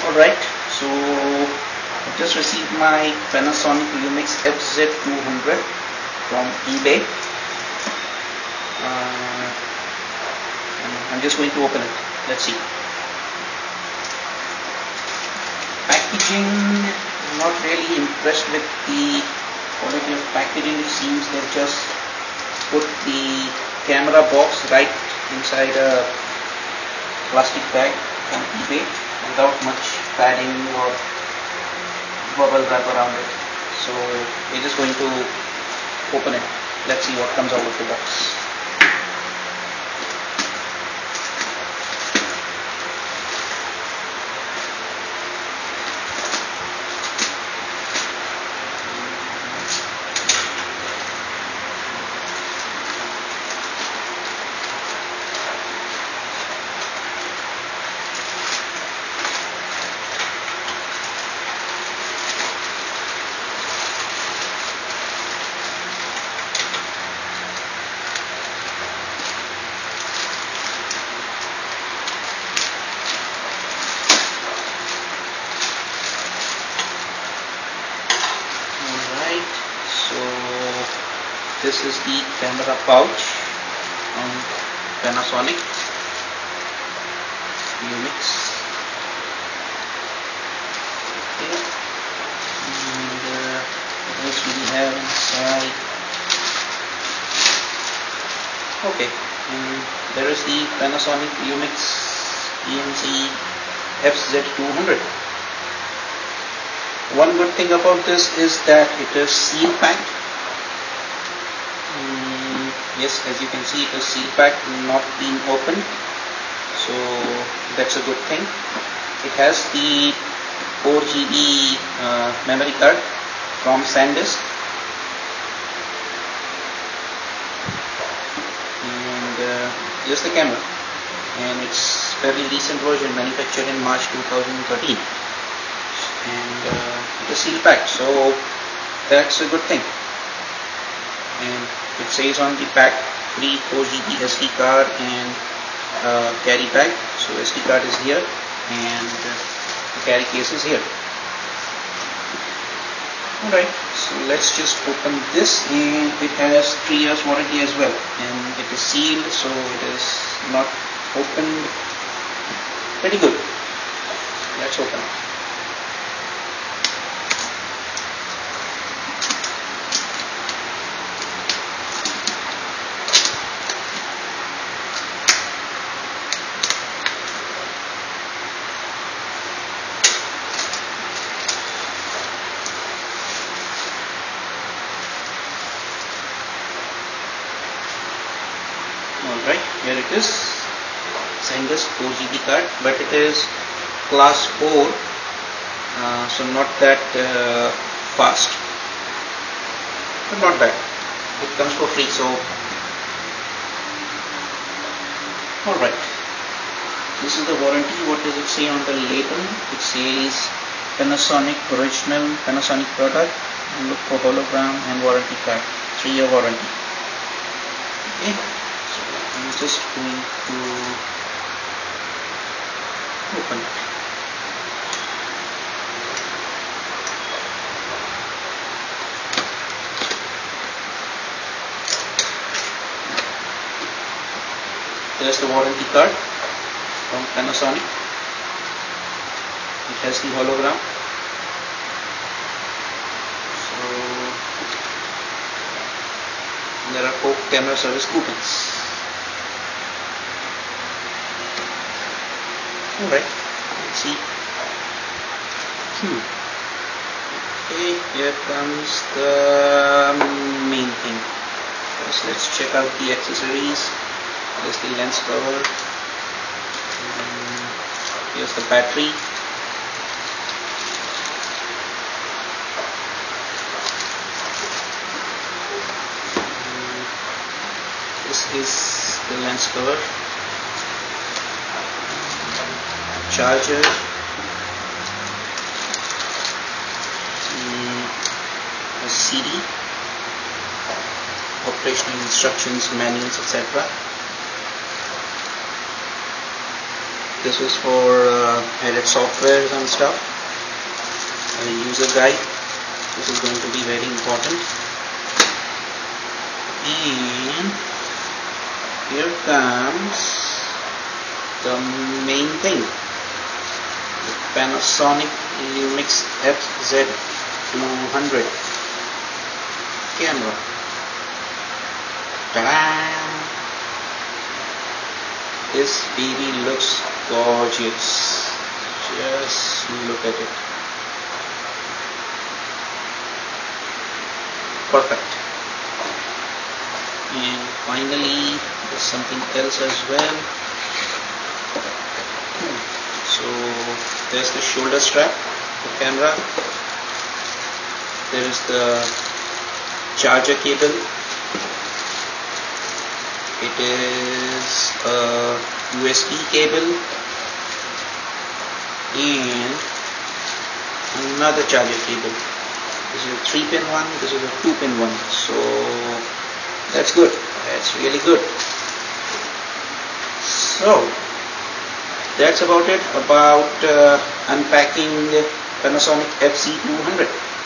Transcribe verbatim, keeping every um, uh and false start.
Alright, so I just received my Panasonic Lumix F Z two hundred from eBay. Uh, I'm just going to open it. Let's see. Packaging, I'm not really impressed with the quality of packaging. It seems they've just put the camera box right inside a plastic bag from eBay without much padding or bubble wrap around it. So we're just going to open it. Let's see what comes out of the box. So this is the camera pouch from Panasonic Lumix. Okay. And uh, what else do we have inside? Okay, and there is the Panasonic Lumix E M C F Z two hundred. One good thing about this is that it is seal packed. Mm, yes, as you can see, it is seal packed, not being opened. So that's a good thing. It has the four G B uh, memory card from SanDisk. And uh, here's the camera. And it's fairly recent version, manufactured in March two thousand thirteen. And uh, it is seal packed, so that's a good thing. And it says on the back, free four G B S D card and uh, carry bag. So S D card is here and uh, the carry case is here. Alright, so let's just open this, and it has three years warranty as well, and it is sealed, so it is not opened. Pretty good. Let's open it. Alright, here it is. SanDisk four G B card, but it is class four, uh, so not that uh, fast, but not bad. It comes for free, so alright. This is the warranty. What does it say on the label? It says Panasonic original Panasonic product. Look for hologram and warranty card. Three year warranty. Okay. I'm just going to open it. There's the warranty card from Panasonic. It has the hologram. So there are four camera service coupons. Alright, let's see. Hmm. Okay, here comes the main thing. First, let's check out the accessories. There's the lens cover. Um, here's the battery. Um, this is the lens cover. Charger, mm, a C D, operational instructions, manuals, et cetera. This is for uh, edit softwares and stuff. A user guide. This is going to be very important. And here comes the main thing. The Panasonic Lumix F Z two hundred camera. Ta-da! This baby looks gorgeous. Just look at it. Perfect. And finally, there's something else as well. So there's the shoulder strap, the camera. There is the charger cable. It is a U S B cable and another charger cable. This is a three pin one, this is a two pin one. So that's good. That's really good. So that's about it about uh, unpacking Panasonic F Z two hundred.